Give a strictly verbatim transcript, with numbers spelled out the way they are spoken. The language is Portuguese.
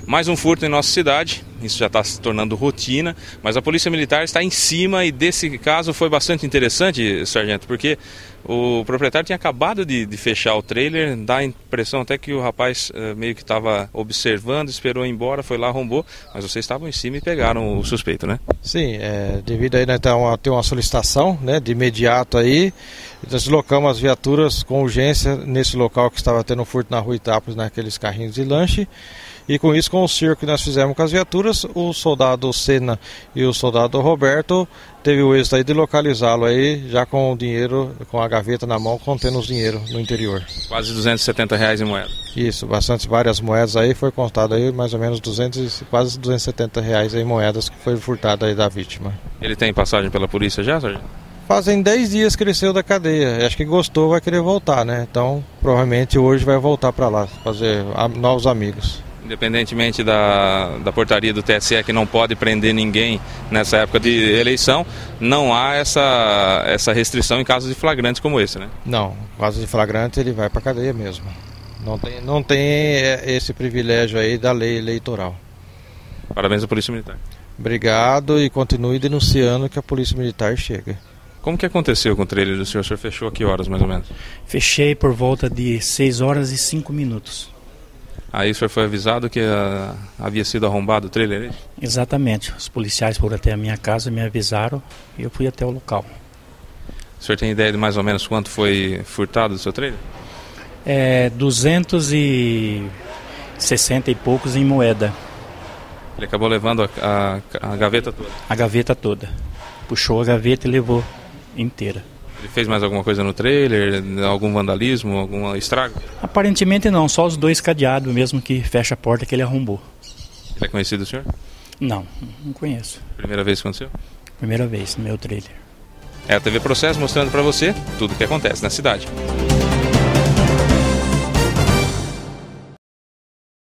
Mais um furto em nossa cidade, isso já está se tornando rotina, mas a Polícia Militar está em cima e desse caso foi bastante interessante, sargento, porque o proprietário tinha acabado de, de fechar o trailer, dá a impressão até que o rapaz uh, meio que estava observando, esperou ir embora, foi lá, arrombou, mas vocês estavam em cima e pegaram o suspeito, né? Sim, é, devido aí, né, ter uma, ter uma solicitação, né, de imediato aí, nós deslocamos as viaturas com urgência nesse local que estava tendo furto na rua Itápolis, naqueles carrinhos de lanche. E com isso, com o cerco que nós fizemos com as viaturas, o soldado Senna e o soldado Roberto teve o êxito aí de localizá-lo aí, já com o dinheiro, com a gaveta na mão, contendo os dinheiro no interior. Quase duzentos e setenta reais em moeda. Isso, bastante, várias moedas aí, foi contado aí mais ou menos duzentos, quase duzentos e setenta reais em moedas que foi furtada aí da vítima. Ele tem passagem pela polícia já, sargento? Fazem dez dias que ele saiu da cadeia, acho que gostou, vai querer voltar, né? Então, provavelmente hoje vai voltar para lá, fazer novos amigos. Independentemente da, da portaria do T S E que não pode prender ninguém nessa época de eleição, não há essa, essa restrição em casos de flagrantes como esse, né? Não, em caso de flagrante ele vai para a cadeia mesmo. Não tem, não tem esse privilégio aí da lei eleitoral. Parabéns à Polícia Militar. Obrigado e continue denunciando que a Polícia Militar chega. Como que aconteceu com o trailer do senhor? O senhor fechou a que horas mais ou menos? Fechei por volta de seis horas e cinco minutos. Aí o senhor foi avisado que uh, havia sido arrombado o trailer? Exatamente. Os policiais foram até a minha casa, me avisaram e eu fui até o local. O senhor tem ideia de mais ou menos quanto foi furtado do seu trailer? É duzentos e sessenta e poucos em moeda. Ele acabou levando a, a, a gaveta toda? A gaveta toda. Puxou a gaveta e levou inteira. Ele fez mais alguma coisa no trailer? Algum vandalismo? Algum estrago? Aparentemente não, só os dois cadeados mesmo que fecha a porta que ele arrombou. Ele é conhecido o senhor? Não, não conheço. Primeira vez que aconteceu? Primeira vez no meu trailer. É a T V Processo mostrando para você tudo o que acontece na cidade.